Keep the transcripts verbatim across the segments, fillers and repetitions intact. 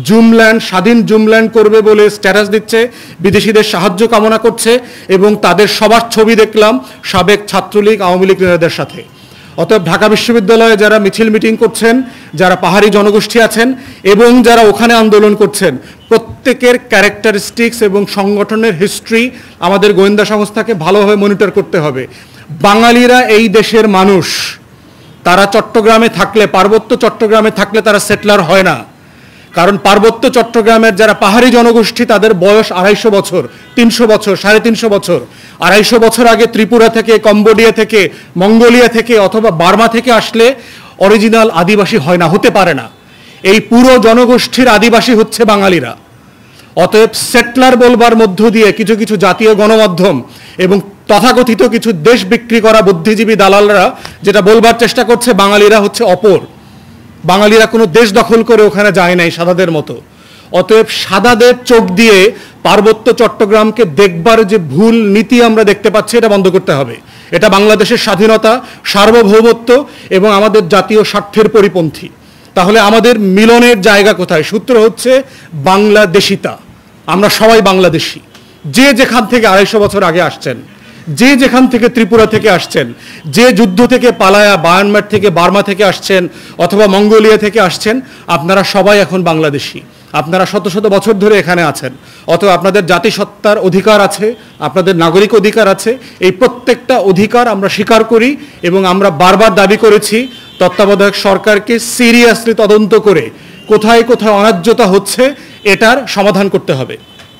জুমল্যান্ড স্বাধীন জুমল্যান্ড করবে বলে স্ট্যাটাস দিচ্ছে, বিদেশিদের সাহায্য কামনা করছে এবং তাদের সবার ছবি দেখলাম সাবেক ছাত্রলীগ আওয়ামী লীগ নেতাদের সাথে। অতএব ঢাকা বিশ্ববিদ্যালয়ে যারা মিছিল মিটিং করছেন, যারা পাহাড়ি জনগোষ্ঠী আছেন এবং যারা ওখানে আন্দোলন করছেন, প্রত্যেকের ক্যারেক্টারিস্টিক্স এবং সংগঠনের হিস্ট্রি আমাদের গোয়েন্দা সংস্থাকে ভালোভাবে মনিটর করতে হবে। বাঙালিরা এই দেশের মানুষ, তারা চট্টগ্রামে থাকলে, পার্বত্য চট্টগ্রামে থাকলে তারা সেটলার হয় না। কারণ পার্বত্য চট্টগ্রামের যারা পাহাড়ি জনগোষ্ঠী তাদের বয়স আড়াইশো বছর, তিনশো বছর, সাড়ে তিনশো বছর। আড়াইশো বছর আগে ত্রিপুরা থেকে, কম্বোডিয়া থেকে, মঙ্গোলিয়া থেকে অথবা বার্মা থেকে আসলে অরিজিনাল আদিবাসী হয় না, হতে পারে না। এই পুরো জনগোষ্ঠীর আদিবাসী হচ্ছে বাঙালিরা। অতএব সেটলার বলবার মধ্য দিয়ে কিছু কিছু জাতীয় গণমাধ্যম এবং তথাকথিত কিছু দেশ বিক্রি করা বুদ্ধিজীবী দালালরা যেটা বলবার চেষ্টা করছে, বাঙালিরা হচ্ছে অপর, বাঙালিরা কোনো দেশ দখল করে ওখানে যায় নাই সাদাদের মতো। অতএব সাদাদের চোখ দিয়ে পার্বত্য চট্টগ্রামকে দেখবার যে ভুল নীতি আমরা দেখতে পাচ্ছি, এটা বন্ধ করতে হবে। এটা বাংলাদেশের স্বাধীনতা, সার্বভৌমত্ব এবং আমাদের জাতীয় স্বার্থের পরিপন্থী। তাহলে আমাদের মিলনের জায়গা কোথায়? সূত্র হচ্ছে বাংলাদেশিতা। আমরা সবাই বাংলাদেশি। যে যেখান থেকে আড়াইশো বছর আগে আসছেন, যে যেখান থেকে ত্রিপুরা থেকে আসছেন, যে যুদ্ধ থেকে পালায়া বায়ানমার থেকে, বার্মা থেকে আসছেন অথবা মঙ্গোলিয়া থেকে আসছেন, আপনারা সবাই এখন বাংলাদেশি। আপনারা শত শত বছর ধরে এখানে আছেন। অথবা আপনাদের জাতিসত্তার অধিকার আছে, আপনাদের নাগরিক অধিকার আছে। এই প্রত্যেকটা অধিকার আমরা স্বীকার করি এবং আমরা বারবার দাবি করেছি তত্ত্বাবধায়ক সরকারকে সিরিয়াসলি তদন্ত করে কোথায় কোথায় অন্যায্যতা হচ্ছে এটার সমাধান করতে হবে।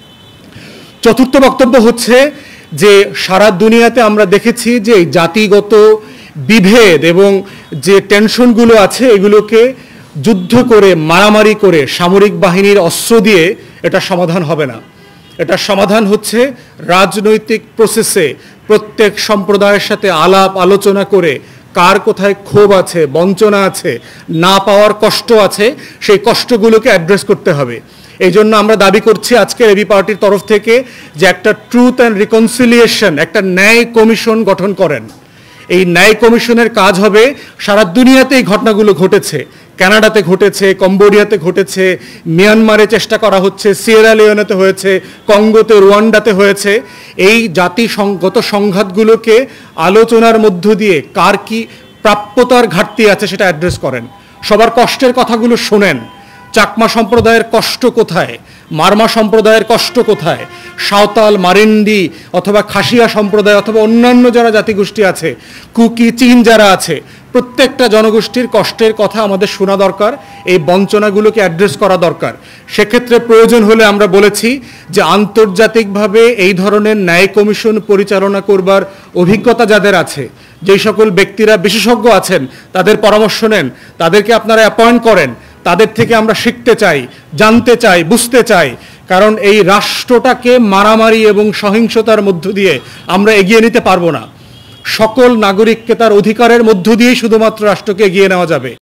চতুর্থ বক্তব্য হচ্ছে যে সারা দুনিয়াতে আমরা দেখেছি যে এই জাতিগত বিভেদ এবং যে টেনশনগুলো আছে এগুলোকে যুদ্ধ করে, মারামারি করে, সামরিক বাহিনীর অস্ত্র দিয়ে এটা সমাধান হবে না। এটা সমাধান হচ্ছে রাজনৈতিক প্রসেসে প্রত্যেক সম্প্রদায়ের সাথে আলাপ আলোচনা করে কার কোথায় ক্ষোভ আছে, বঞ্চনা আছে, না পাওয়ার কষ্ট আছে, সেই কষ্টগুলোকে অ্যাড্রেস করতে হবে। এই জন্য আমরা দাবি করছি আজকের এবি পার্টির তরফ থেকে যে একটা ট্রুথ অ্যান্ড রিকনসিলিয়েশন, একটা ন্যায় কমিশন গঠন করেন। এই ন্যায় কমিশনের কাজ হবে, সারা দুনিয়াতে এই ঘটনাগুলো ঘটেছে, কানাডাতে ঘটেছে, কম্বোডিয়াতে ঘটেছে, মিয়ানমারে চেষ্টা করা হচ্ছে, সিয়েরা লিওনেতে হয়েছে, কঙ্গোতে, রুয়ান্ডাতে হয়েছে। এই জাতিসংগত সংঘাতগুলোকে আলোচনার মধ্য দিয়ে কার কি প্রাপ্যতার ঘাটতি আছে সেটা অ্যাড্রেস করেন। সবার কষ্টের কথাগুলো শোনেন। চাকমা সম্প্রদায়ের কষ্ট কোথায়, মারমা সম্প্রদায়ের কষ্ট কোথায়, সাঁওতাল, মারিন্ডি অথবা খাসিয়া সম্প্রদায় অথবা অন্যান্য যারা জাতিগোষ্ঠী আছে, কুকি, চীন যারা আছে, প্রত্যেকটা জনগোষ্ঠীর কষ্টের কথা আমাদের শোনা দরকার। এই বঞ্চনাগুলোকে অ্যাড্রেস করা দরকার। সেক্ষেত্রে প্রয়োজন হলে আমরা বলেছি যে আন্তর্জাতিকভাবে এই ধরনের ন্যায় কমিশন পরিচালনা করবার অভিজ্ঞতা যাদের আছে, যেই সকল ব্যক্তিরা বিশেষজ্ঞ আছেন, তাদের পরামর্শ নেন, তাদেরকে আপনারা অ্যাপয়েন্ট করেন। তাদের থেকে আমরা শিখতে চাই, জানতে চাই, বুঝতে চাই। কারণ এই রাষ্ট্রটাকে মারামারি এবং সহিংসতার মধ্য দিয়ে আমরা এগিয়ে নিতে পারবো না। সকল নাগরিককে তার অধিকারের মধ্য দিয়েই শুধুমাত্র রাষ্ট্রকে এগিয়ে নেওয়া যাবে।